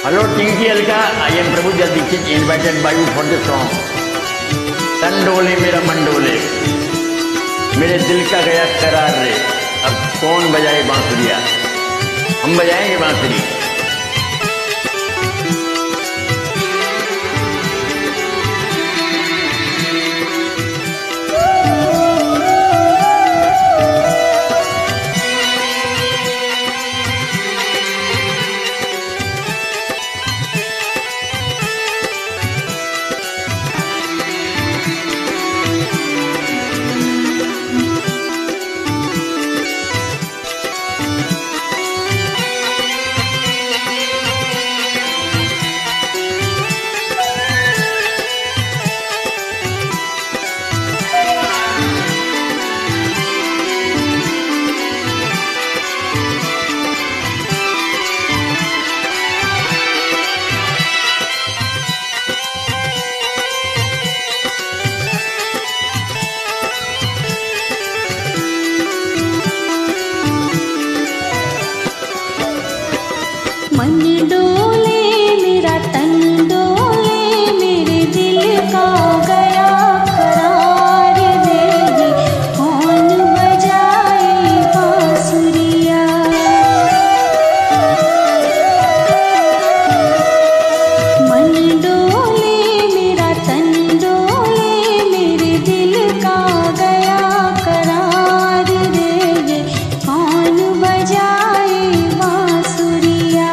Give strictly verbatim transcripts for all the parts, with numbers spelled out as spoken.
Hello, Tinky Alka. I am Prabhu Dikshit, invited by you for the song. तंडोले मेरा मंडोले, मेरे दिल का गया करार रे। अब कौन बजाए बांसुरिया? हम बजाएंगे बांसुरी। मन डोले मेरा तन डोले, मेरे दिल का गया करार रे। कौन बजाए बांसुरिया? मन डोले मेरा तन डोले, मेरे दिल का गया करार रे। कौन बजाए बांसुरिया?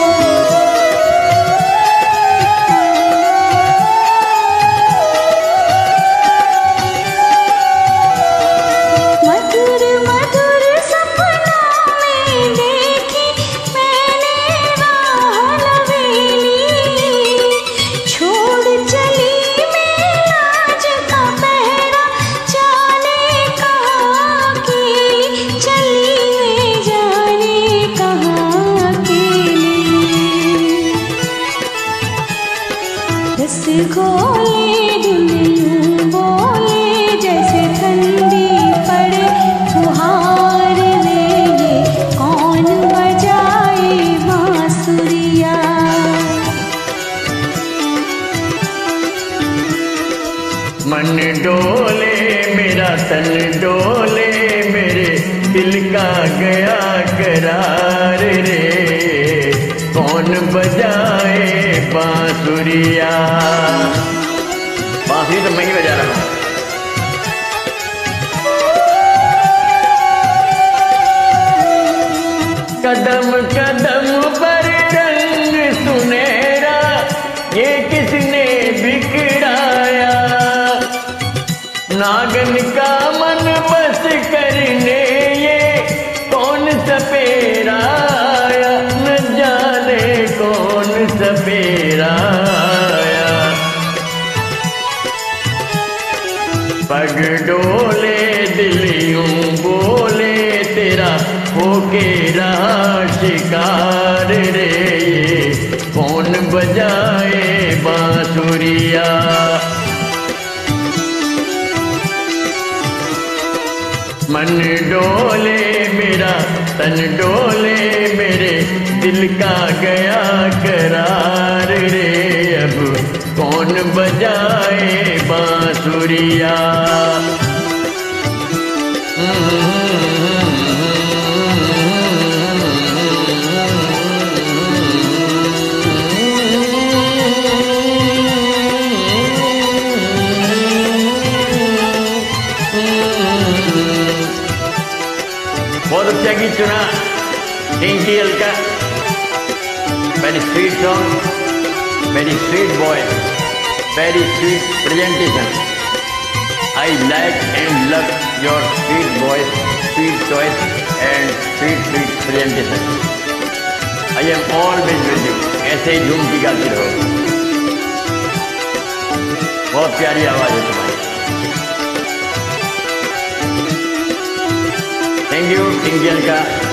मधुर मधुर सपनों में देखी मैंने राह नवेली, छोड़ चली मैं लाज का पहरा, जाने कहाँ अकेली चली मैं, जाने कहाँ अकेली। रस घोले धुन बोले, जैसे ठंडी पड़े फुहार रे। ये कौन बजाए बांसुरिया? मन डोले मेरा तन डोले, मेरे दिल का गया करार रे। कौन बजाए बांसुरिया? बांसुरी तो मैं ही बजा रहा हूँ। कदम कदम पर रंग सुनहरा, ये किसने बिखराया? नागन का मन बस करने ये कौन सपेरा आया? न जाने कौन सपेरा आया। पग डोले दिल यूं बोले, तेरा होके रहा शिकार रे। ये कौन बजाए बांसुरिया? मन डोले मेरा तन डोले, मेरे दिल का गया करार रे। अब कौन बजाए बांसुरिया? बहुत अच्छा गीत सुना Tinki Alka. Very sweet song, very sweet boy, very sweet presentation. I like and love your sweet voice, sweet choice and sweet sweet presentation. I am always with you. ऐसे ही झूम की गाती रहो। बहुत प्यारी आवाज है तुम्हारी। Thank you Tinki Alka.